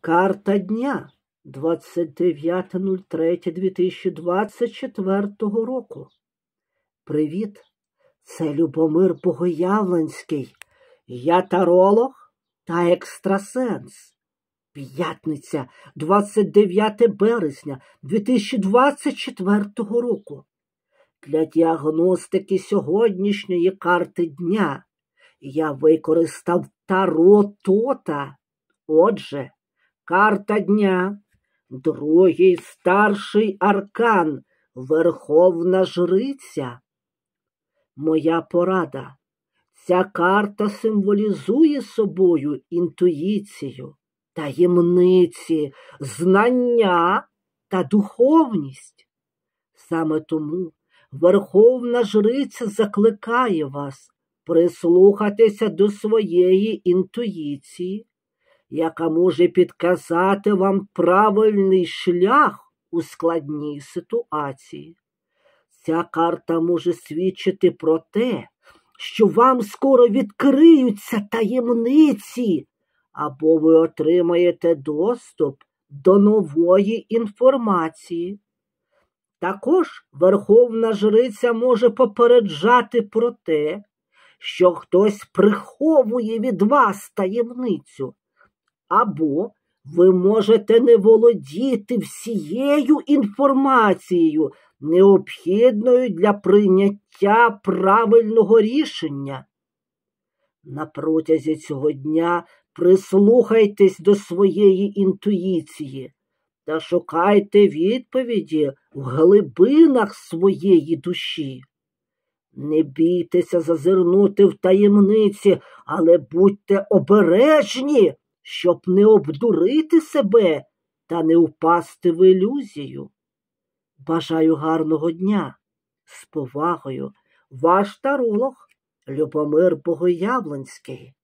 Карта дня 29.03.2024 року. Привіт, це Любомир Богоявленський. Я таролог та екстрасенс. П'ятниця, 29 березня 2024 року. Для діагностики сьогоднішньої карти дня я використав Таро Тота. Отже, карта дня, другий старший аркан, Верховна Жриця. Моя порада. Ця карта символізує собою інтуїцію, таємниці, знання та духовність. Саме тому Верховна Жриця закликає вас прислухатися до своєї інтуїції, яка може підказати вам правильний шлях у складній ситуації. Ця карта може свідчити про те, що вам скоро відкриються таємниці, або ви отримаєте доступ до нової інформації. Також Верховна Жриця може попереджати про те, що хтось приховує від вас таємницю, або ви можете не володіти всією інформацією, необхідною для прийняття правильного рішення. На протязі цього дня прислухайтесь до своєї інтуїції та шукайте відповіді в глибинах своєї душі. Не бійтеся зазирнути в таємниці, але будьте обережні, щоб не обдурити себе та не впасти в ілюзію. Бажаю гарного дня. З повагою, ваш таролог Любомир Богоявленський.